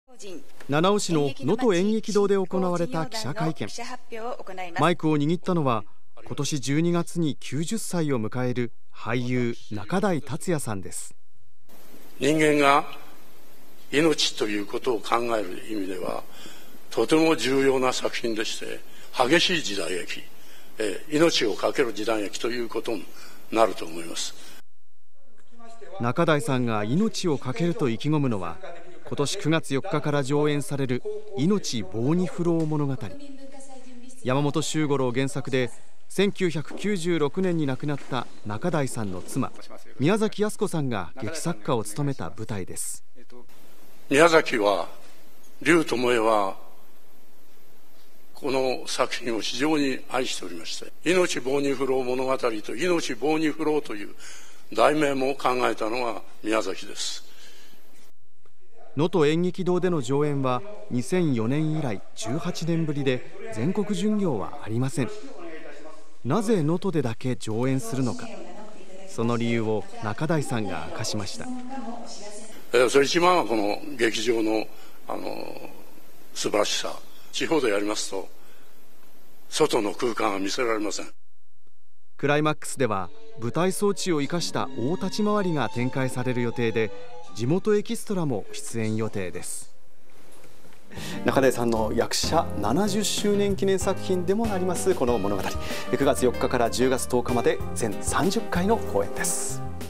七尾市の能登演劇堂で行われた記者会見。マイクを握ったのは今年12月に90歳を迎える俳優中台達也さんです。 人間が命ということを考える意味ではとても重要な作品でして、激しい時代劇、命を懸ける時代劇ということになると思います。 中台さんが命を懸けると意気込むのは、今年9月4日から上演される命棒に振ろう物語。山本周五郎原作で1996年に亡くなった中台さんの妻宮崎靖子さんが劇作家を務めた舞台です。 宮崎は劉智恵はこの作品を非常に愛しておりまして、命棒に振ろう物語と命棒に振ろうという題名も考えたのは宮崎です。 能登演劇堂での上演は2004年以来18年ぶりで、全国巡業はありません。なぜ能登でだけ上演するのか、その理由を中台さんが明かしました。 それ一番はこの劇場の素晴らしさ。地方でやりますと外の空間は見せられません。 クライマックスでは舞台装置を生かした大立ち回りが展開される予定で、地元エキストラも出演予定です。 中台さんの役者70周年記念作品でもありますこの物語、9月4日から10月10日まで全30回の公演です。